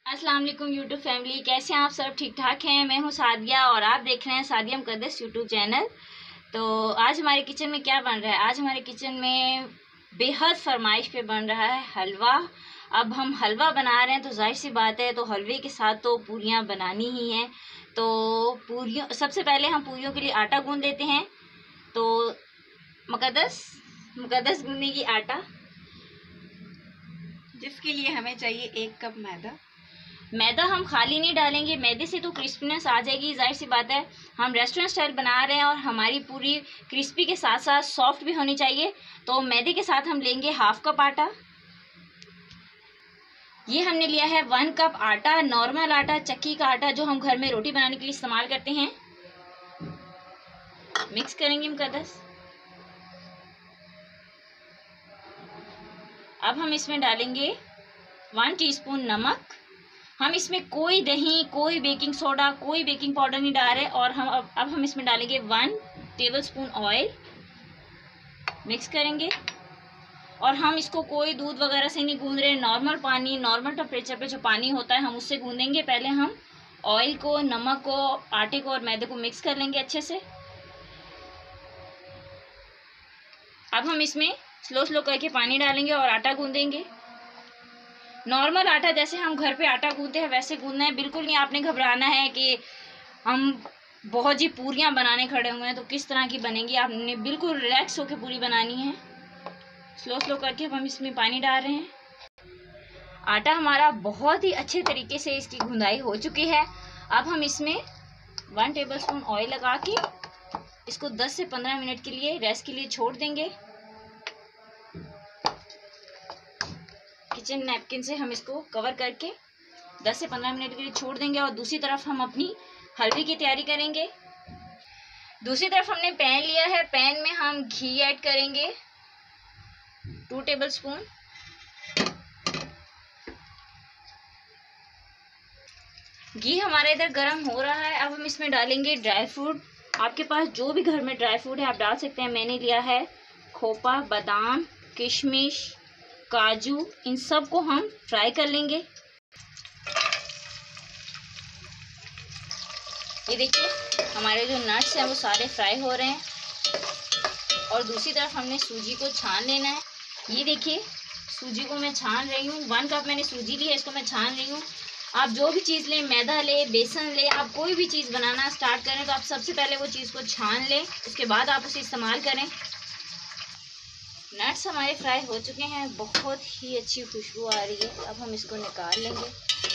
अस्सलाम वालेकुम YouTube family, कैसे हैं आप सब? ठीक ठाक हैं। मैं हूं सादिया और आप देख रहे हैं सादिया मुकद्दस यूट्यूब चैनल। तो आज हमारे किचन में क्या बन रहा है? आज हमारे किचन में बेहद फरमाइश पे बन रहा है हलवा। अब हम हलवा बना रहे हैं तो जाहिर सी बात है, तो हलवे के साथ तो पूरियाँ बनानी ही हैं। तो पूरियों सबसे पहले हम पूरियों के लिए आटा गूंद लेते हैं। तो मुकद्दस गूंदेगी आटा, जिसके लिए हमें चाहिए 1 कप मैदा हम खाली नहीं डालेंगे। मैदे से तो क्रिस्पीनेस आ जाएगी, जाहिर सी बात है। हम रेस्टोरेंट स्टाइल बना रहे हैं और हमारी पूरी क्रिस्पी के साथ साथ सॉफ्ट भी होनी चाहिए। तो मैदे के साथ हम लेंगे 1/2 कप आटा। ये हमने लिया है 1 कप आटा, नॉर्मल आटा, चक्की का आटा जो हम घर में रोटी बनाने के लिए इस्तेमाल करते हैं। मिक्स करेंगे मुकद्दस। अब हम इसमें डालेंगे 1 टीस्पून नमक। हम इसमें कोई दही, कोई बेकिंग सोडा, कोई बेकिंग पाउडर नहीं डाल रहे। और हम अब हम इसमें डालेंगे 1 टेबलस्पून ऑयल। मिक्स करेंगे और हम इसको कोई दूध वगैरह से नहीं गूंद रहे। नॉर्मल पानी, नॉर्मल टेम्परेचर पे जो पानी होता है हम उससे गूंदेंगे। पहले हम ऑयल को, नमक को, आटे को और मैदे को मिक्स कर लेंगे अच्छे से। अब हम इसमें स्लो करके पानी डालेंगे और आटा गूंदेंगे। नॉर्मल आटा जैसे हम घर पे आटा गूंदते हैं वैसे गूंदना है। बिल्कुल नहीं आपने घबराना है कि हम बहुत जी पूरियां बनाने खड़े हुए हैं तो किस तरह की बनेंगी। आपने बिल्कुल रिलैक्स होकर पूरी बनानी है। स्लो करके हम इसमें पानी डाल रहे हैं। आटा हमारा बहुत ही अच्छे तरीके से इसकी गूंदाई हो चुकी है। अब हम इसमें 1 टेबलस्पून ऑयल लगा के इसको 10 से 15 मिनट के लिए रेस्ट के लिए छोड़ देंगे। किचन नैपकिन से हम इसको कवर करके 10 से 15 मिनट के लिए छोड़ देंगे। और दूसरी तरफ हम अपनी हलवे की तैयारी करेंगे। दूसरी तरफ हमने पैन लिया है। पैन में हम घी ऐड करेंगे 2 टेबलस्पून। घी हमारे इधर गर्म हो रहा है। अब हम इसमें डालेंगे ड्राई फ्रूट। आपके पास जो भी घर में ड्राई फ्रूट है आप डाल सकते हैं। मैंने लिया है खोपा, बादाम, किशमिश, काजू। इन सब को हम फ्राई कर लेंगे। ये देखिए हमारे जो नट्स हैं वो सारे फ्राई हो रहे हैं। और दूसरी तरफ हमने सूजी को छान लेना है। ये देखिए सूजी को मैं छान रही हूँ। 1 कप मैंने सूजी ली है, इसको मैं छान रही हूँ। आप जो भी चीज़ लें, मैदा ले, बेसन ले, आप कोई भी चीज़ बनाना स्टार्ट करें तो आप सबसे पहले वो चीज़ को छान लें, उसके बाद आप उसे इस्तेमाल करें। नट्स हमारे फ्राई हो चुके हैं, बहुत ही अच्छी खुशबू आ रही है। अब हम इसको निकाल लेंगे।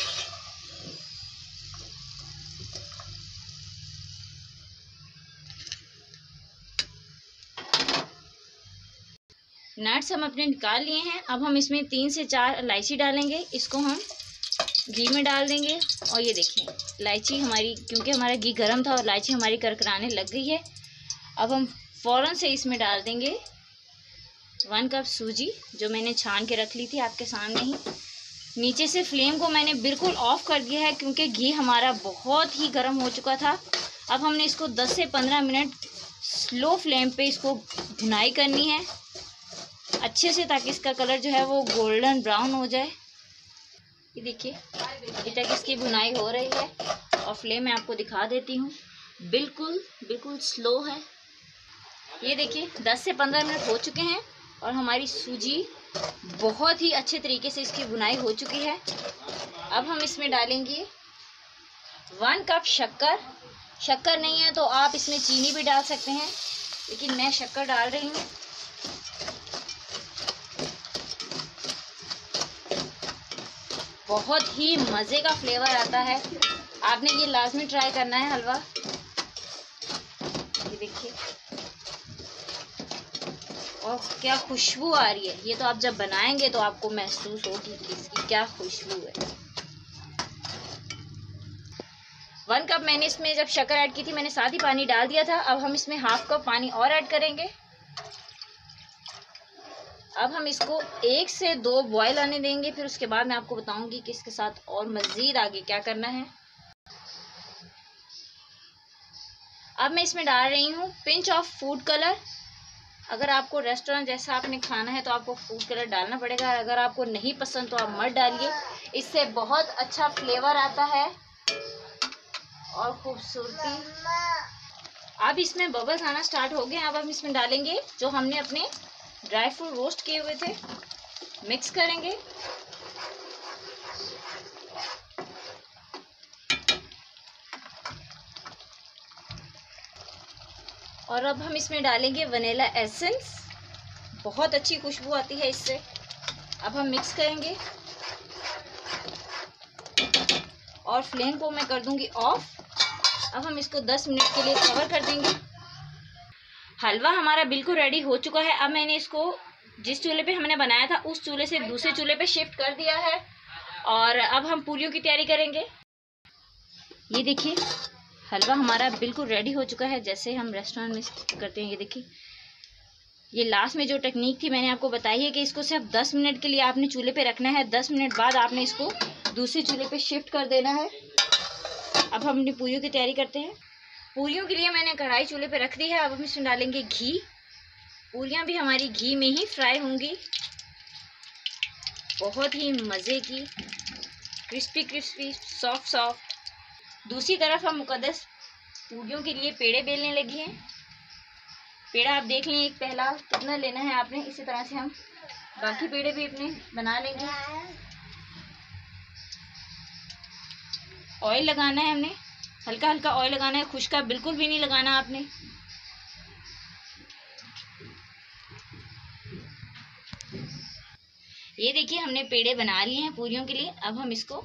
नट्स हम अपने निकाल लिए हैं। अब हम इसमें 3 से 4 इलायची डालेंगे। इसको हम घी में डाल देंगे। और ये देखिए इलायची हमारी, क्योंकि हमारा घी गर्म था और इलायची हमारी करकराने लग गई है। अब हम फ़ौरन से इसमें डाल देंगे 1 कप सूजी जो मैंने छान के रख ली थी आपके सामने ही। नीचे से फ्लेम को मैंने बिल्कुल ऑफ कर दिया है क्योंकि घी हमारा बहुत ही गर्म हो चुका था। अब हमने इसको 10 से 15 मिनट स्लो फ्लेम पे इसको भुनाई करनी है अच्छे से, ताकि इसका कलर जो है वो गोल्डन ब्राउन हो जाए। ये देखिए अभी तक इसकी भुनाई हो रही है और फ्लेम मैं आपको दिखा देती हूँ, बिल्कुल स्लो है। ये देखिए 10 से 15 मिनट हो चुके हैं और हमारी सूजी बहुत ही अच्छे तरीके से इसकी भुनाई हो चुकी है। अब हम इसमें डालेंगे 1 कप शक्कर। शक्कर नहीं है तो आप इसमें चीनी भी डाल सकते हैं, लेकिन मैं शक्कर डाल रही हूँ। बहुत ही मज़े का फ्लेवर आता है। आपने ये लाजमी ट्राई करना है हलवा। ये देखिए और क्या खुशबू आ रही है। ये तो आप जब बनाएंगे तो आपको महसूस होगी कि इसकी क्या खुशबू है। 1 कप मैंने इसमें जब शक्कर ऐड की थी मैंने साथ ही पानी डाल दिया था। अब हम इसमें 1/2 कप पानी और ऐड करेंगे। अब हम इसको 1 से 2 बॉयल आने देंगे, फिर उसके बाद मैं आपको बताऊंगी कि इसके साथ और मज़ीद आगे क्या करना है। अब मैं इसमें डाल रही हूँ पिंच ऑफ फूड कलर। अगर आपको रेस्टोरेंट जैसा आपने खाना है तो आपको फूड कलर डालना पड़ेगा, अगर आपको नहीं पसंद तो आप मत डालिए। इससे बहुत अच्छा फ्लेवर आता है और खूबसूरती। अब इसमें बबल्स आना स्टार्ट हो गए। अब हम इसमें डालेंगे जो हमने अपने ड्राई फ्रूट रोस्ट किए हुए थे, मिक्स करेंगे। और अब हम इसमें डालेंगे वनीला एसेंस, बहुत अच्छी खुशबू आती है इससे। अब हम मिक्स करेंगे और फ्लेम को मैं कर दूंगी ऑफ। अब हम इसको 10 मिनट के लिए कवर कर देंगे। हलवा हमारा बिल्कुल रेडी हो चुका है। अब मैंने इसको जिस चूल्हे पे हमने बनाया था उस चूल्हे से दूसरे चूल्हे पे शिफ्ट कर दिया है और अब हम पूरियों की तैयारी करेंगे। ये देखिए हलवा हमारा बिल्कुल रेडी हो चुका है, जैसे हम रेस्टोरेंट में करते हैं। ये देखिए, ये लास्ट में जो टेक्निक थी मैंने आपको बताई है कि इसको सिर्फ 10 मिनट के लिए आपने चूल्हे पे रखना है। 10 मिनट बाद आपने इसको दूसरे चूल्हे पे शिफ्ट कर देना है। अब हम अपनी पूरियों की तैयारी करते हैं। पूरियों के लिए मैंने कढ़ाई चूल्हे पे रख दी है। अब हम इसमें डालेंगे घी। पूरियाँ भी हमारी घी में ही फ्राई होंगी, बहुत ही मज़े की, क्रिस्पी क्रिस्पी, सॉफ्ट सॉफ्ट। दूसरी तरफ हम मुकद्दस पूरियों के लिए पेड़े बेलने लगी हैं। पेड़ा आप देख लें एक पहला कितना लेना है आपने, इसी तरह से हम बाकी पेड़े भी अपने बना लेंगे। ऑयल लगाना है हमने, हल्का हल्का ऑयल लगाना है, खुश्का बिल्कुल भी नहीं लगाना आपने। ये देखिए हमने पेड़े बना लिए हैं पूरियों के लिए। अब हम इसको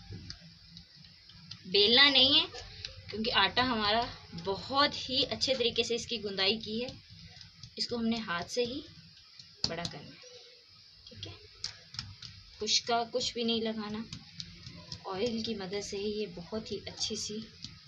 बेलना नहीं है क्योंकि आटा हमारा बहुत ही अच्छे तरीके से इसकी गुंदाई की है, इसको हमने हाथ से ही बड़ा करना है, ठीक है। खुश्का कुछ भी नहीं लगाना, ऑयल की मदद से ही ये बहुत ही अच्छी सी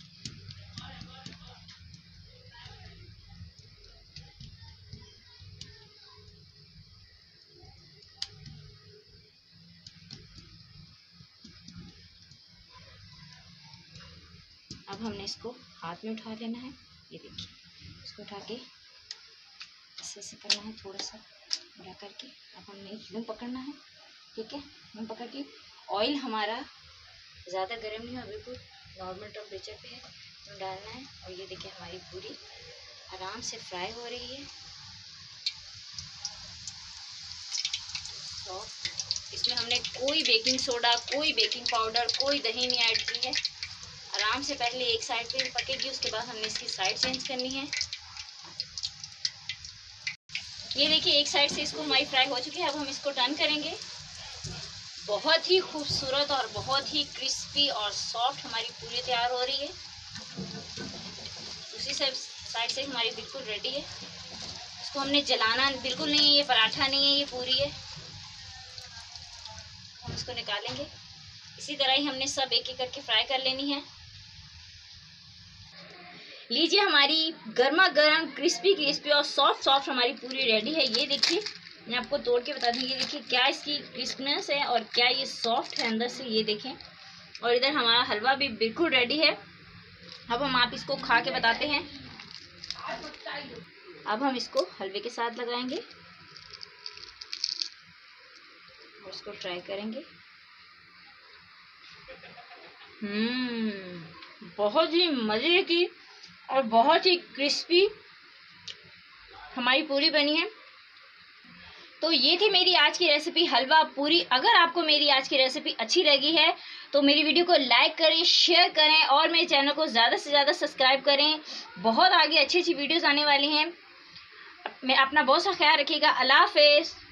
अब हमने इसको हाथ में उठा लेना है। ये देखिए, इसको उठा के ऐसे ऐसे करना है, थोड़ा सा बड़ा करके। अब हमने यूँ पकड़ना है, ठीक है। यूँ पकड़ के ऑयल हमारा ज़्यादा गर्म नहीं है, बिल्कुल नॉर्मल टेम्परेचर पे है, यूँ डालना है। और ये देखिए हमारी पूरी आराम से फ्राई हो रही है। तो इसमें हमने कोई बेकिंग सोडा, कोई बेकिंग पाउडर, कोई दही नहीं ऐड की है। आराम से पहले एक साइड पे पकेगी, उसके बाद हमने इसकी साइड चेंज करनी है। ये देखिए एक साइड से इसको हमारी फ्राई हो चुकी है। अब हम इसको टर्न करेंगे। बहुत ही खूबसूरत और बहुत ही क्रिस्पी और सॉफ्ट हमारी पूरी तैयार हो रही है। दूसरी साइड से हमारी बिल्कुल रेडी है। इसको हमने जलाना बिल्कुल नहीं है, ये पराठा नहीं है, ये पूरी है। हम इसको निकालेंगे। इसी तरह ही हमने सब एक एक करके फ्राई कर लेनी है। लीजिए हमारी गर्मा गर्म क्रिस्पी क्रिस्पी और सॉफ्ट सॉफ्ट हमारी पूरी रेडी है। ये देखिए मैं आपको तोड़ के बता दूँ, ये देखिए क्या इसकी क्रिस्पीनेस है और क्या ये सॉफ्ट है अंदर से, ये देखें। और इधर हमारा हलवा भी बिल्कुल रेडी है। अब हम आप इसको खा के बताते हैं। अब हम इसको हलवे के साथ लगाएंगे और इसको ट्राई करेंगे। बहुत ही मज़े की और बहुत ही क्रिस्पी हमारी पूरी बनी है। तो ये थी मेरी आज की रेसिपी हलवा पूरी। अगर आपको मेरी आज की रेसिपी अच्छी लगी है तो मेरी वीडियो को लाइक करें, शेयर करें और मेरे चैनल को ज़्यादा से ज़्यादा सब्सक्राइब करें। बहुत आगे अच्छी अच्छी वीडियोस आने वाली हैं। मैं अपना बहुत सा ख्याल रखिएगा। अल्लाह हाफ़िज़।